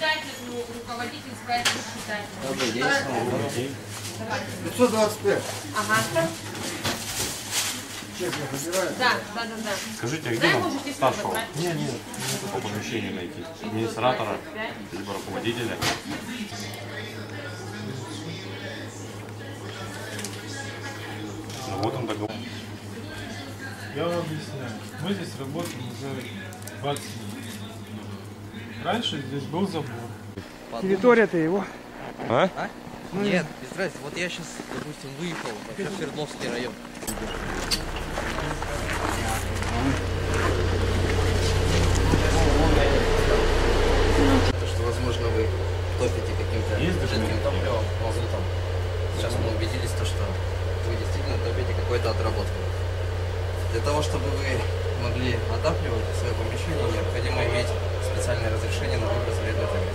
считайте, ну, руководитель скажет, что считайте. Добрый день, добрый день. 525. Ага. Чек я забираю. Да. Скажите, а Да, где нам можете старшего? собрать. Нет, по помещению найти. Администратора, либо руководителя. Ну вот он договор. Я вам объясняю. Мы здесь работаем уже 20 лет. Раньше здесь был забор. Территория-то его. А? А? Нет, без разницы. Вот я сейчас, допустим, выехал вообще в Свердловский район. То, что, возможно, вы топите каким-то жидким топливом, мазутом. Сейчас мы убедились, то, что вы действительно топите какой-то отработкой. Для того, чтобы вы могли отапливать свое помещение, необходимо иметь специальное разрешение на выброс вредных